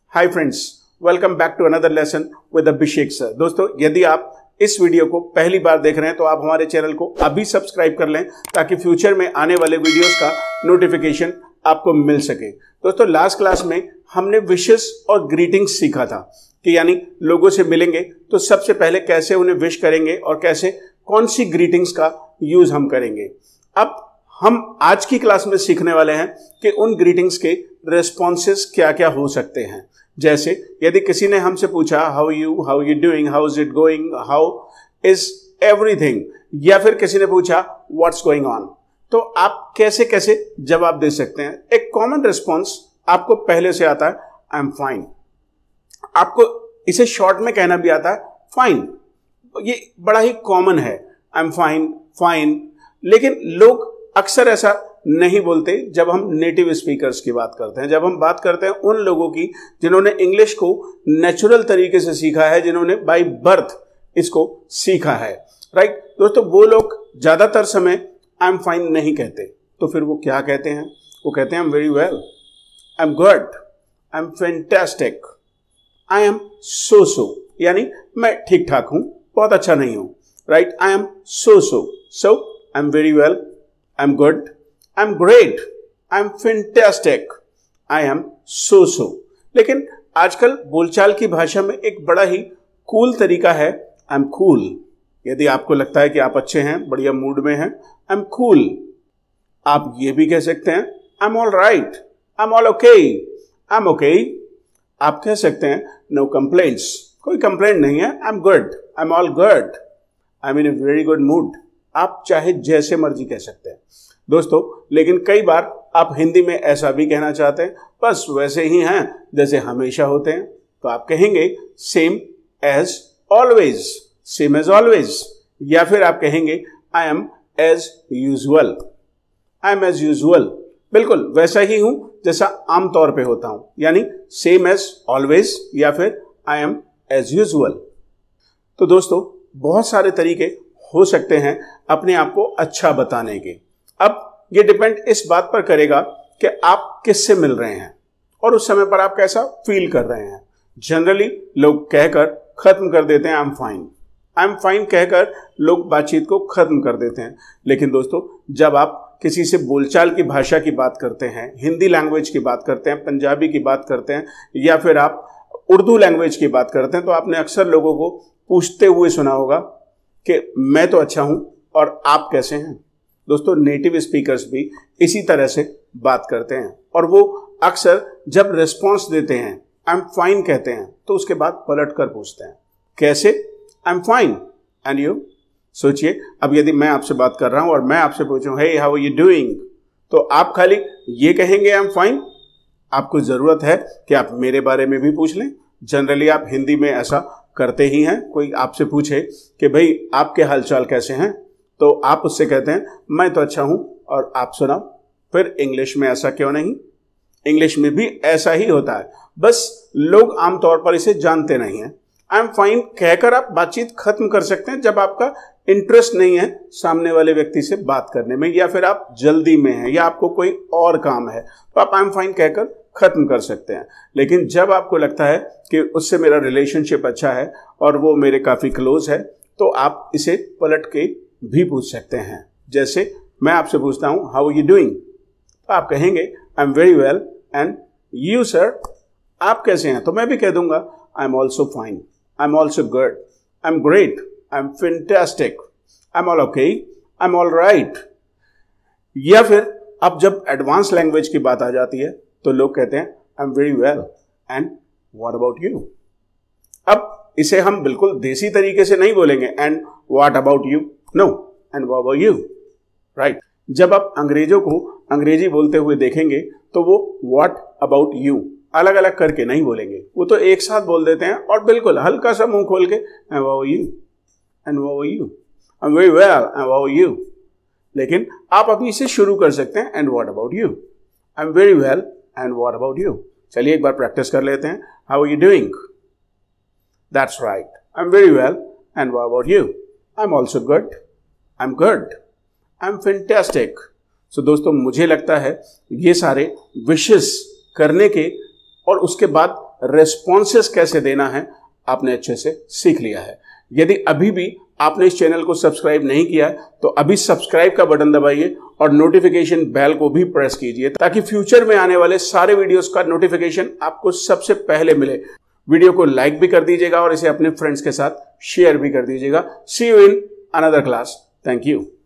Hi friends, welcome back to another lesson with Abhishek sir. दोस्तों, यदि आप इस वीडियो को पहली बार देख रहे हैं तो आप हमारे चैनल को अभी सब्सक्राइब कर लें ताकि फ्यूचर में आने वाले वीडियोस का नोटिफिकेशन आपको मिल सके। दोस्तों, लास्ट क्लास में हमने विशेस और ग्रीटिंग्स सीखा था कि यानी लोगों से मिलेंगे तो सबसे पहले कैसे उन्हें विश करेंगे और कैसे कौन सी ग्रीटिंग्स का यूज हम करेंगे। अब हम आज की क्लास में सीखने वाले हैं कि उन ग्रीटिंग्स के रेस्पॉन्सेस क्या क्या हो सकते हैं। जैसे यदि किसी ने हमसे पूछा how you doing, how is it going, how is everything, या फिर किसी ने पूछा व्हाट्स गोइंग ऑन, तो आप कैसे कैसे जवाब दे सकते हैं। एक कॉमन रिस्पॉन्स आपको पहले से आता है, आई एम फाइन। आपको इसे शॉर्ट में कहना भी आता है, फाइन। ये बड़ा ही कॉमन है, आई एम फाइन, फाइन। लेकिन लोग अक्सर ऐसा नहीं बोलते जब हम नेटिव स्पीकर्स की बात करते हैं, जब हम बात करते हैं उन लोगों की जिन्होंने इंग्लिश को नेचुरल तरीके से सीखा है, जिन्होंने बाय बर्थ इसको सीखा है। राइट दोस्तों, वो लोग ज्यादातर समय आई एम फाइन नहीं कहते, तो फिर वो क्या कहते हैं? वो कहते हैं I am very well, I am good, I am fantastic, I am so, यानी मैं ठीक ठाक हूं, बहुत अच्छा नहीं हूं। Right, I am so I am very well, I am good, I am great, I am fantastic, I am so. लेकिन आजकल बोलचाल की भाषा में एक बड़ा ही कूल तरीका है, आई एम कूल। यदि आपको लगता है कि आप अच्छे हैं, बढ़िया मूड में हैं, आई एम कूल। आप ये भी कह सकते हैं I am all right, I am all okay, I am okay. आप कह सकते हैं नो कंप्लेंट्स, कोई कंप्लेंट नहीं है, I am good, I am all good, I am in a very good mood. आप चाहे जैसे मर्जी कह सकते हैं दोस्तों। लेकिन कई बार आप हिंदी में ऐसा भी कहना चाहते हैं, बस वैसे ही हैं जैसे हमेशा होते हैं, तो आप कहेंगे same as always, same as always. या फिर आप कहेंगे I am as usual, I am as usual, बिल्कुल वैसा ही हूं जैसा आमतौर पे होता हूं, यानी सेम एज ऑलवेज या फिर आई एम एज यूजुअल। तो दोस्तों, बहुत सारे तरीके हो सकते हैं अपने आप को अच्छा बताने के। अब ये डिपेंड इस बात पर करेगा कि आप किससे मिल रहे हैं और उस समय पर आप कैसा फील कर रहे हैं। जनरली लोग कहकर खत्म कर देते हैं I am fine, I am fine कहकर लोग बातचीत को खत्म कर देते हैं। लेकिन दोस्तों, जब आप किसी से बोलचाल की भाषा की बात करते हैं, हिंदी लैंग्वेज की बात करते हैं, पंजाबी की बात करते हैं, या फिर आप उर्दू लैंग्वेज की बात करते हैं, तो आपने अक्सर लोगों को पूछते हुए सुना होगा कि मैं तो अच्छा हूं और आप कैसे हैं। दोस्तों, नेटिव स्पीकर्स भी इसी तरह से बात करते हैं और वो अक्सर जब रिस्पॉन्स देते हैं आई एम फाइन कहते हैं तो उसके बाद पलट कर पूछते हैं कैसे, I am fine and you. सोचिए, अब यदि मैं आपसे बात कर रहा हूं और मैं आपसे पूछूं hey how are you doing, तो आप खाली ये कहेंगे आई एम फाइन? आपको जरूरत है कि आप मेरे बारे में भी पूछ लें। जनरली आप हिंदी में ऐसा करते ही हैं। कोई आपसे पूछे कि भाई आपके हालचाल कैसे हैं, तो आप उससे कहते हैं मैं तो अच्छा हूं और आप सुनाओ। फिर इंग्लिश में ऐसा क्यों नहीं? इंग्लिश में भी ऐसा ही होता है, बस लोग आमतौर पर इसे जानते नहीं हैं। आई एम फाइन कहकर आप बातचीत खत्म कर सकते हैं जब आपका इंटरेस्ट नहीं है सामने वाले व्यक्ति से बात करने में, या फिर आप जल्दी में हैं या आपको कोई और काम है, तो आप आई एम फाइन कहकर खत्म कर सकते हैं। लेकिन जब आपको लगता है कि उससे मेरा रिलेशनशिप अच्छा है और वो मेरे काफ़ी क्लोज है, तो आप इसे पलट के भी पूछ सकते हैं। जैसे मैं आपसे पूछता हूँ हाउ आर यू डूइंग, तो आप कहेंगे I am very well and you sir, आप कैसे हैं? तो मैं भी कह दूंगा I am also fine, I am also good, I am great, I am fantastic, I am all okay, I am all right. या फिर अब जब एडवांस लैंग्वेज की बात आ जाती है तो लोग कहते हैं I am very well and what about you. अब इसे हम बिल्कुल देसी तरीके से नहीं बोलेंगे and what about you, no, and what about you. Right, जब आप अंग्रेजों को अंग्रेजी बोलते हुए देखेंगे तो वो व्हाट अबाउट यू अलग अलग करके नहीं बोलेंगे, वो तो एक साथ बोल देते हैं और बिल्कुल हल्का सा मुंह खोल के and what about you, and what about you, I am very well and what about you. लेकिन आप अभी इसे शुरू कर सकते हैं and what about you, I am very well and what about you. चलिए एक बार प्रैक्टिस कर लेते हैं। How are you doing? That's right, I am very well and what about you, I am also good, I am good, I am fantastic. So दोस्तों, मुझे लगता है ये सारे विशेस करने के और उसके बाद रेस्पॉन्सेस कैसे देना है आपने अच्छे से सीख लिया है। यदि अभी भी आपने इस चैनल को सब्सक्राइब नहीं किया है तो अभी सब्सक्राइब का बटन दबाइए और नोटिफिकेशन बेल को भी प्रेस कीजिए ताकि फ्यूचर में आने वाले सारे वीडियोस का नोटिफिकेशन आपको सबसे पहले मिले। वीडियो को लाइक भी कर दीजिएगा और इसे अपने फ्रेंड्स के साथ शेयर भी कर दीजिएगा। See you in another class. Thank you.